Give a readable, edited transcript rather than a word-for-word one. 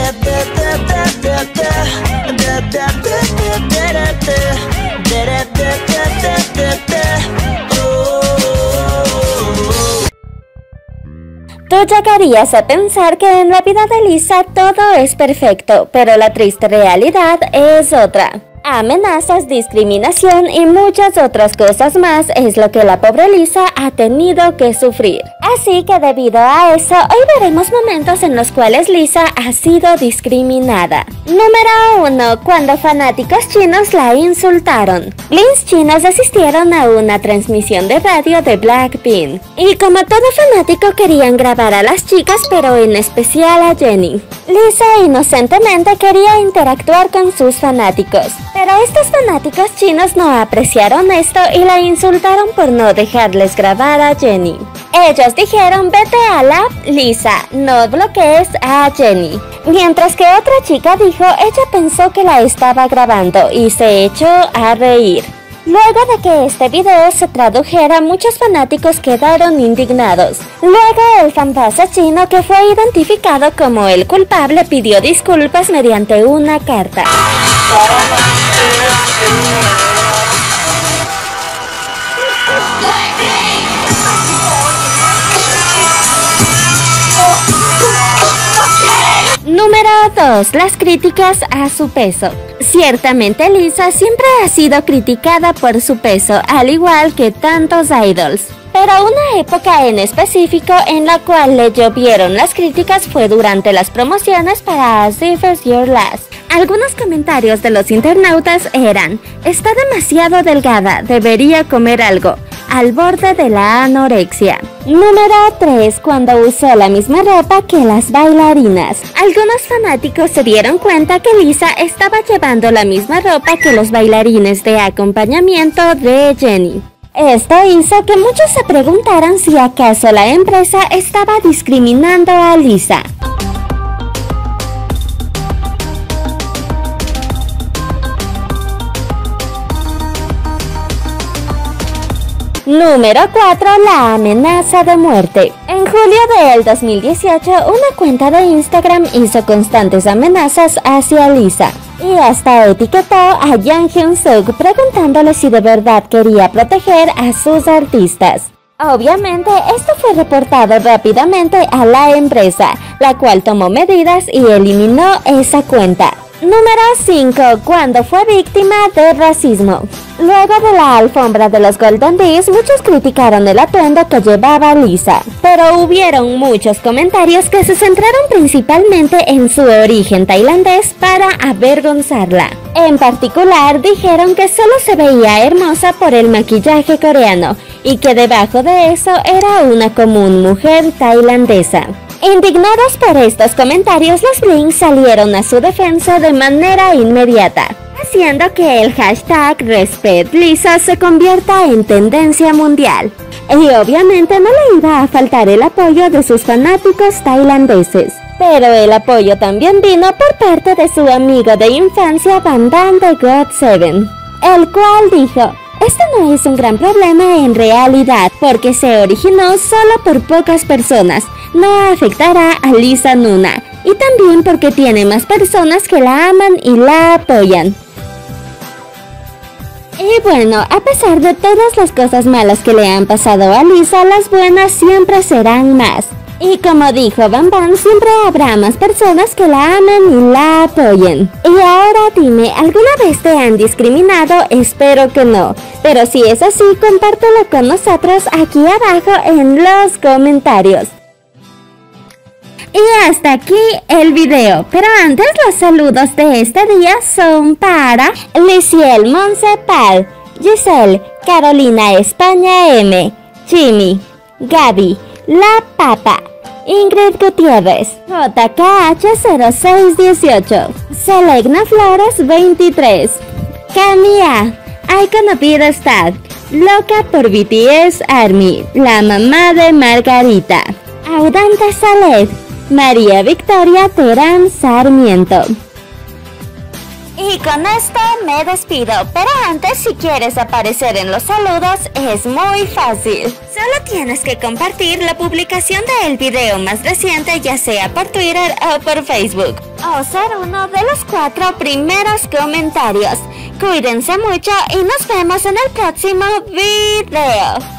Tú llegarías a pensar que en la vida de Lisa todo es perfecto, pero la triste realidad es otra. Amenazas, discriminación y muchas otras cosas más es lo que la pobre Lisa ha tenido que sufrir. Así que debido a eso, hoy veremos momentos en los cuales Lisa ha sido discriminada. Número 1. Cuando fanáticos chinos la insultaron. Blins chinos asistieron a una transmisión de radio de Blackpink. Y como todo fanático querían grabar a las chicas, pero en especial a Jennie. Lisa inocentemente quería interactuar con sus fanáticos. Pero estos fanáticos chinos no apreciaron esto y la insultaron por no dejarles grabar a Jennie. Ellos dijeron: vete a la Lisa, no bloquees a Jennie. Mientras que otra chica dijo ella pensó que la estaba grabando y se echó a reír. Luego de que este video se tradujera, muchos fanáticos quedaron indignados. Luego el fanbase chino, que fue identificado como el culpable, pidió disculpas mediante una carta. Número 2. Las críticas a su peso. Ciertamente Lisa siempre ha sido criticada por su peso, al igual que tantos idols. Pero una época en específico en la cual le llovieron las críticas fue durante las promociones para As If It's Your Last. Algunos comentarios de los internautas eran: está demasiado delgada, debería comer algo, al borde de la anorexia. Número 3. Cuando usó la misma ropa que las bailarinas. Algunos fanáticos se dieron cuenta que Lisa estaba llevando la misma ropa que los bailarines de acompañamiento de Jennie. Esto hizo que muchos se preguntaran si acaso la empresa estaba discriminando a Lisa. Número 4. La amenaza de muerte. En julio del 2018, una cuenta de Instagram hizo constantes amenazas hacia Lisa y hasta etiquetó a Jang Hyun-suk preguntándole si de verdad quería proteger a sus artistas. Obviamente, esto fue reportado rápidamente a la empresa, la cual tomó medidas y eliminó esa cuenta. Número 5. Cuando fue víctima de racismo. Luego de la alfombra de los Golden Days, muchos criticaron el atuendo que llevaba Lisa, pero hubieron muchos comentarios que se centraron principalmente en su origen tailandés para avergonzarla. En particular, dijeron que solo se veía hermosa por el maquillaje coreano y que debajo de eso era una común mujer tailandesa. Indignados por estos comentarios, los Blink salieron a su defensa de manera inmediata, haciendo que el hashtag #RespectLisa se convierta en tendencia mundial. Y obviamente no le iba a faltar el apoyo de sus fanáticos tailandeses. Pero el apoyo también vino por parte de su amigo de infancia Bang Bang de GOT7, el cual dijo: esto no es un gran problema en realidad, porque se originó solo por pocas personas. No afectará a Lisa Nuna, y también porque tiene más personas que la aman y la apoyan. Y bueno, a pesar de todas las cosas malas que le han pasado a Lisa, las buenas siempre serán más. Y como dijo Bang Bang, siempre habrá más personas que la amen y la apoyen. Y ahora dime, ¿alguna vez te han discriminado? Espero que no. Pero si es así, compártelo con nosotros aquí abajo en los comentarios. Y hasta aquí el video, pero antes los saludos de este día son para Liciel Moncepal, Giselle, Carolina España M, Jimmy, Gaby, La Papa, Ingrid Gutiérrez, JKH0618, Selegna Flores 23, Camilla, Iconopida Stat, Loca por BTS Army, la mamá de Margarita, Audante Saled, María Victoria Terán Sarmiento. Y con esto me despido, pero antes, si quieres aparecer en los saludos es muy fácil. Solo tienes que compartir la publicación del video más reciente, ya sea por Twitter o por Facebook, o ser uno de los 4 primeros comentarios. Cuídense mucho y nos vemos en el próximo video.